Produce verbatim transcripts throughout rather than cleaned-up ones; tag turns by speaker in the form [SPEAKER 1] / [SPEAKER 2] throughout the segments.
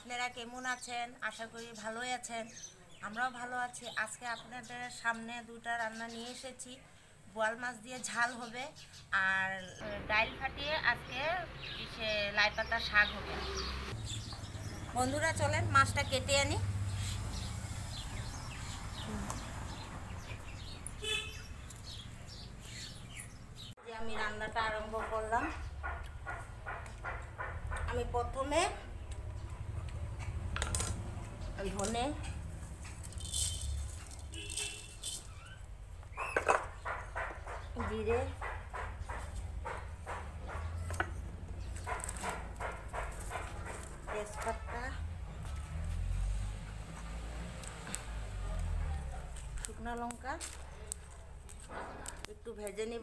[SPEAKER 1] আপনারা কেমন আছেন? আশা করি ভালোই আছেন। আমরাও ভালো আছি। আজকে আপনাদের সামনে দুটা রান্না নিয়ে এসেছি। বোয়াল মাছ দিয়ে ঝাল হবে আর ডাইল ফাটিয়ে আজকে সে লাই পাতা শাক হবে। বন্ধুরা চলেন মাছটা কেটে আনি। যে আমি রান্নাটা আরম্ভ করলাম। আমি প্রথমে ধনে জিরে তেজপাতা শুকনো লঙ্কা একটু ভেজে নিব।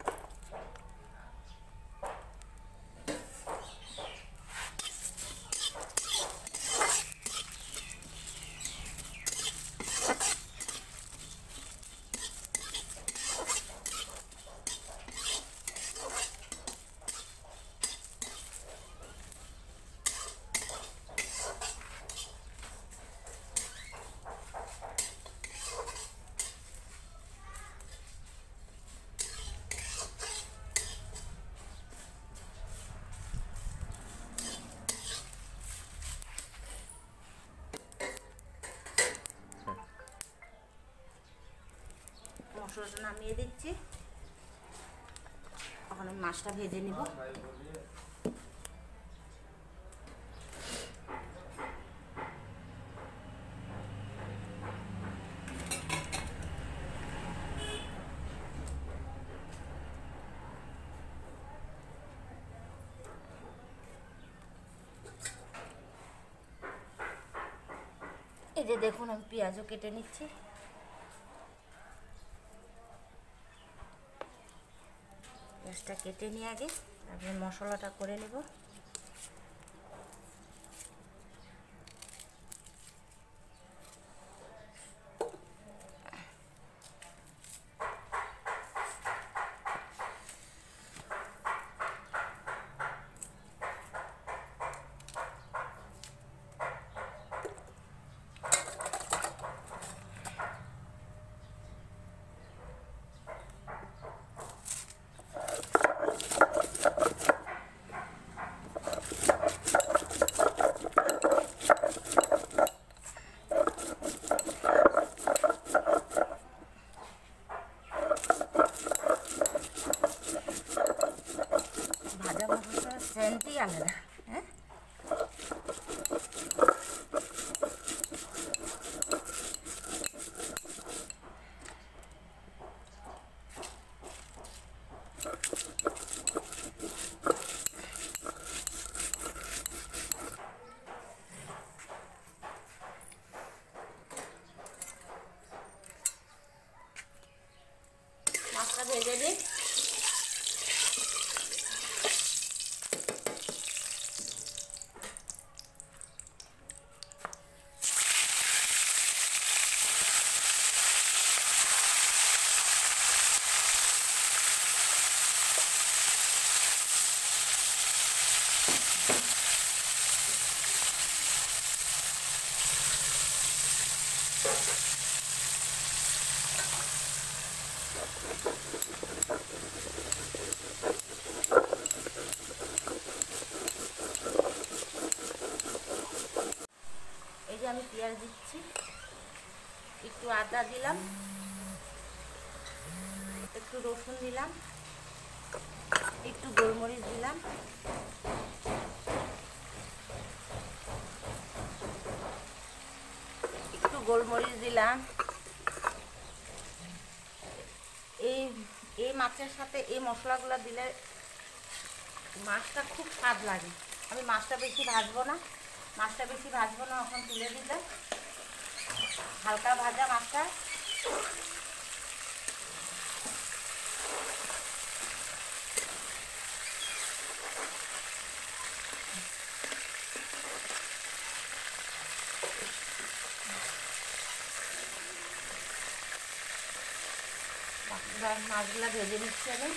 [SPEAKER 1] মশলাটা নামিয়ে দিচ্ছি। এখন আমি মাছটা ভেজে নিব। এই যে দেখুন আমি পেঁয়াজও কেটে নিচ্ছি। পেঁয়াজটা কেটে নিয়ে আগে তারপরে মশলাটা করে নেব। সেন্টই আলাদা। হ্যাঁ মাছটা ভেজে দিই। এই যে আমি পেঁয়াজ দিচ্ছি, একটু আদা দিলাম, একটু রসুন দিলাম, একটু গোলমরিচ দিলাম, একটু গোলমরিচ দিলাম। এই এই মাছের সাথে এই মশলাগুলো দিলে মাছটা খুব স্বাদ লাগে। আমি মাছটা বেশি ভাজবো না, মাছটা বেশি ভাজবো না এখন তুলে দিলে হালকা ভাজা মাছটা। মাছগুলা ভেজে নিচ্ছি আমি।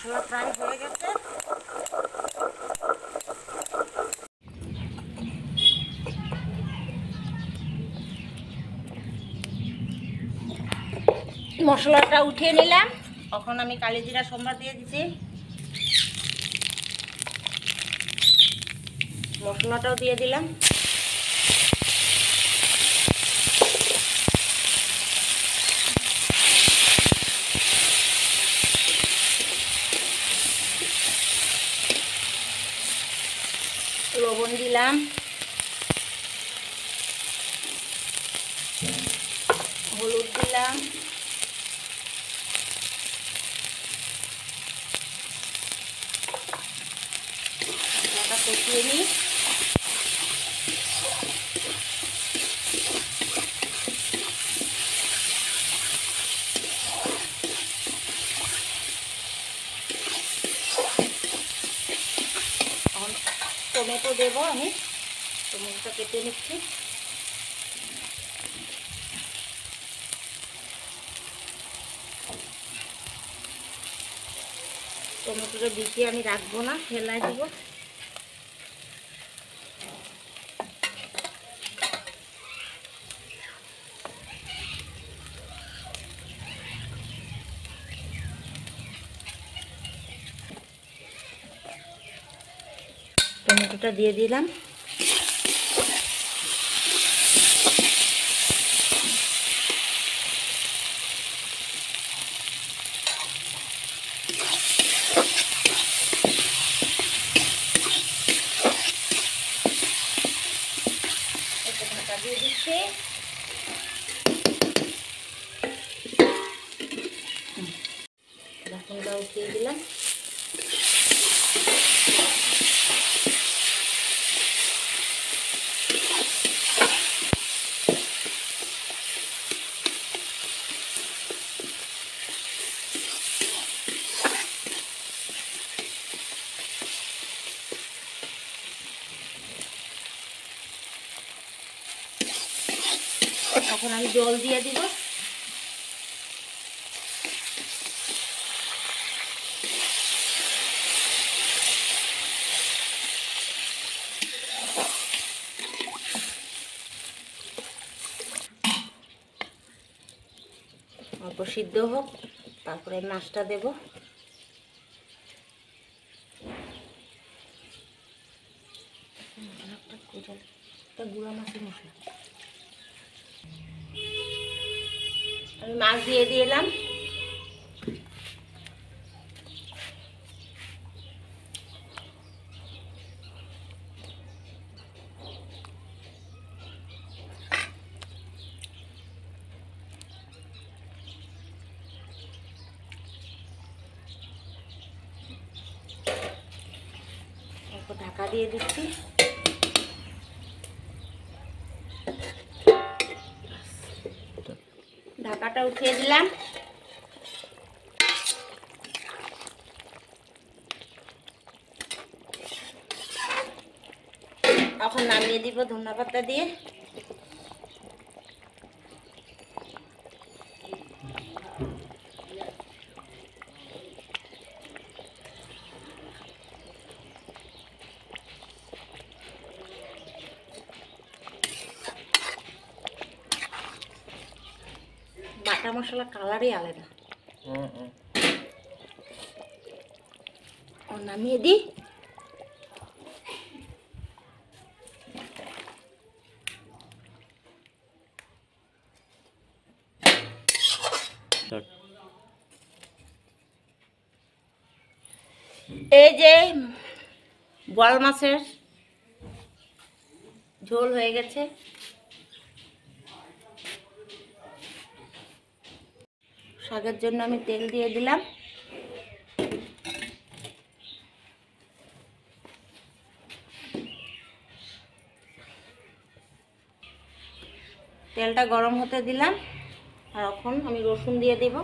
[SPEAKER 1] মশলা প্রায় হয়ে গেছে। মশলাটা উঠিয়ে নিলাম। এখন আমি কালি জিরা সম্বার দিয়ে দিচ্ছি। মশলাটাও দিয়ে দিলাম। লবণ দিলাম, হলুদ দিলাম, মশলাটা কষিয়ে নিই। এখন টমেটো দেবো, আমি টমেটোটা কেটে নিচ্ছি। টমেটোটা বেশি আমি রাখবো না, ফেলাই দিব। টমেটোটা দিয়ে দিলাম। ঢাকা দিয়ে দিচ্ছি। ঢাকনটা উঠিয়ে দিলাম। এখন আমি জল দিয়ে দিব। অল্প সিদ্ধ হোক, তারপরে মাছটা দেব। গুঁড়া মাছের মশলা আমি মাছ দিয়ে দিলাম। ঢাকা দিয়ে দিচ্ছি। ঢাকাটা উঠিয়ে দিলাম। এখন নামিয়ে দিব ধনিয়া পাতা দিয়ে। বাটা মশলা কালারই আলাদা। নামিয়ে দিই। এই যে বোয়াল মাছের ঝোল হয়ে গেছে। শাকের জন্য আমি তেল দিয়ে দিলাম। তেলটা গরম হতে দিলাম, আর এখন আমি রসুন দিয়ে দেব।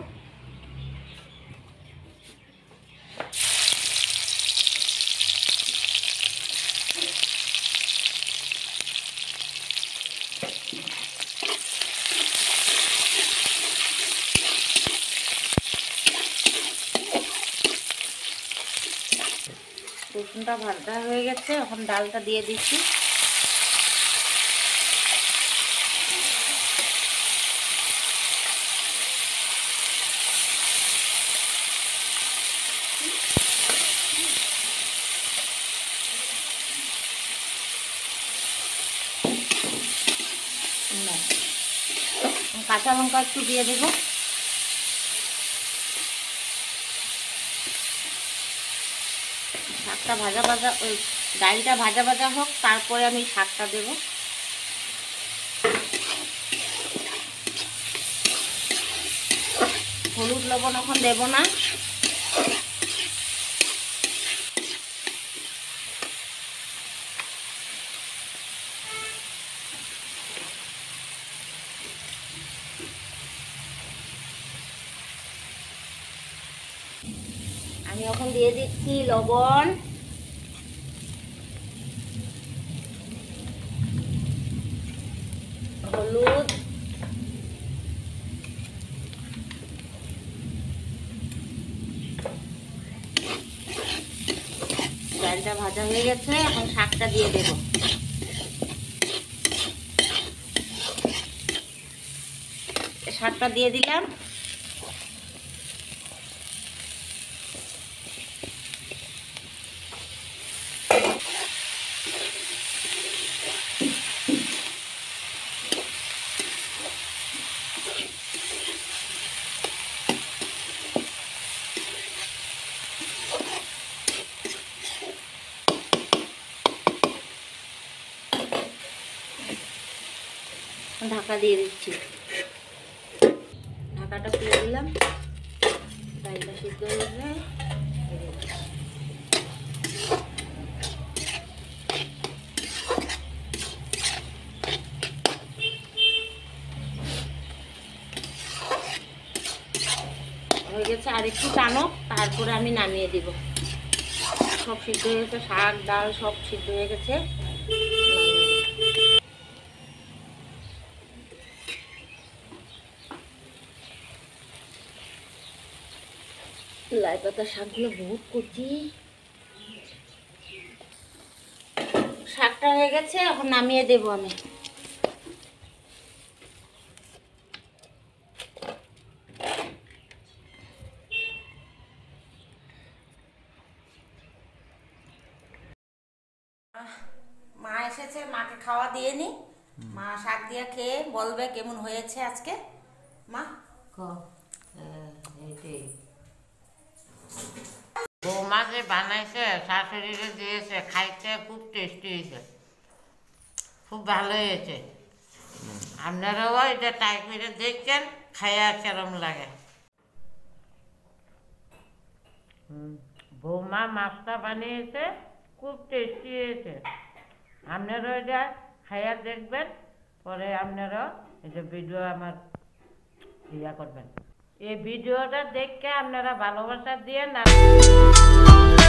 [SPEAKER 1] রসুনটা ভাজা হয়ে গেছে, এখন ডালটা দিয়ে দিচ্ছি। কাঁচা লঙ্কা একটু দিয়ে দেবো। শাকটা ভাজা ভাজা, ওই ডালটা ভাজা ভাজা হোক, তারপরে আমি শাকটা দেব। হলুদ লবণ এখন দেব না। আমি এখন দিয়ে দিচ্ছি লবণ, হলুদ, ডালটা ভাজা হয়ে গেছে, এখন শাকটা দিয়ে দেব। শাকটা দিয়ে দিলাম। ঢাকা দিয়ে দিচ্ছি। ঢাকাটা খুলে দিলাম। ডালটা সিদ্ধ হয়ে গেলে হয়ে গেছে, আর একটু টানো, তারপরে আমি নামিয়ে দিব। সব সিদ্ধ হয়ে গেছে, শাক ডাল সব সিদ্ধ হয়ে গেছে। লাই পাতা শাকগুলো বহুত কচি। শাকটা হয়ে গেছে, এখন নামিয়ে দেবো আমি। মা এসেছে, মাকে খাওয়া দিয়ে নি। মা শাক দিয়ে খেয়ে বলবে কেমন হয়েছে আজকে। মা
[SPEAKER 2] বৌমা যে বানাইছে, শাশুড়িরে দিয়েছে, খাইতে খুব টেস্টি হয়েছে, খুব ভালো হয়েছে। আপনারাও এটা ট্রাই করে দেখছেন, খাইয়া কেরম লাগে। বৌমা মাছটা বানিয়েছে, খুব টেস্টি হয়েছে। আপনারাও এটা খাইয়া দেখবেন, পরে আপনারাও এটা ভিডিও আমার ইয়া করবেন। এই ভিডিওটা দেখে আপনারা ভালোবাসা দিয়ে না।